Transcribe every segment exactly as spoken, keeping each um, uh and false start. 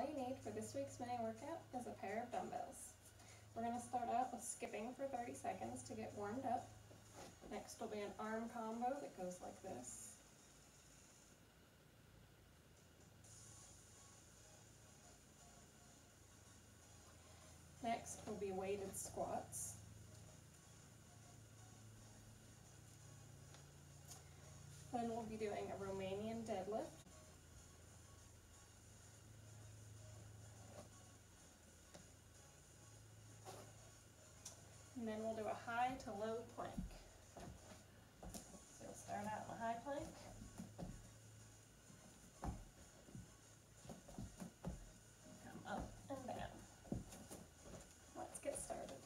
all you need for this week's mini workout is a pair of dumbbells. We're going to start out with skipping for thirty seconds to get warmed up. Next will be an arm combo that goes like this. Next will be weighted squats. Then we'll be doing a Romanian deadlift. And then we'll do a high to low plank. So we'll start out in a high plank. Come up and down. Let's get started.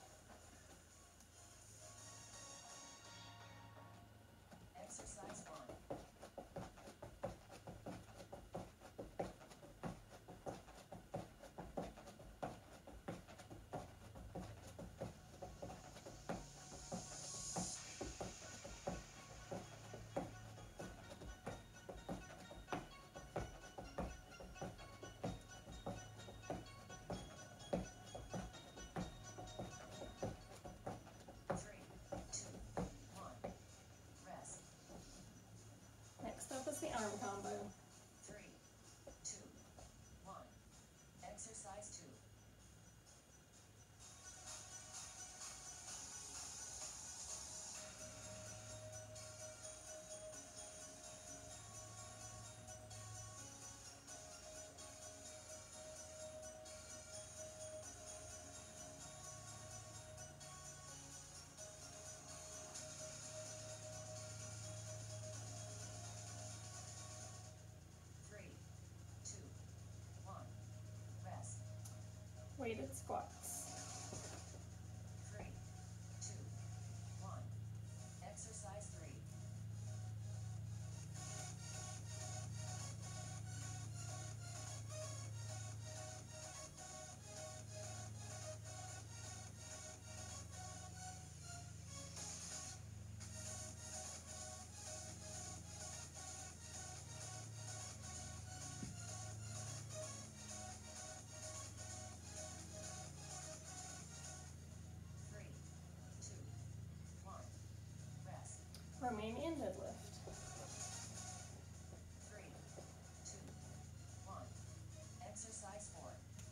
Exercise one. Next up is the arm combo. Three, two, one. Exercise two. Three, two, one. Rest. Weighted squats. Three, two, one. Exercise three. Three, two, one. Rest. Romanian deadlift. Three, two, one. Exercise four.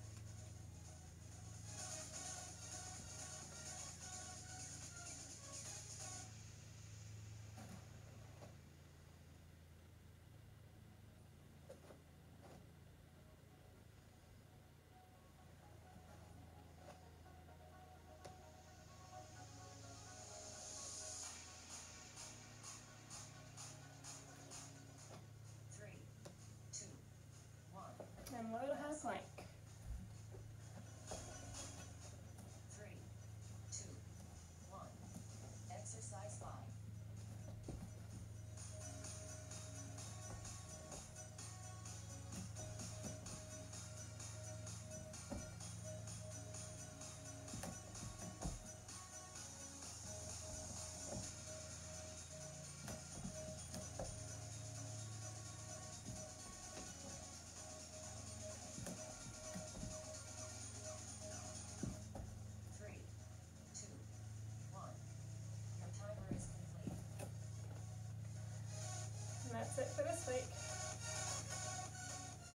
Three, two, one. And low to high plank. Three, two, one. Exercise five. Three, two, one. Your timer is complete. And that's it for this week.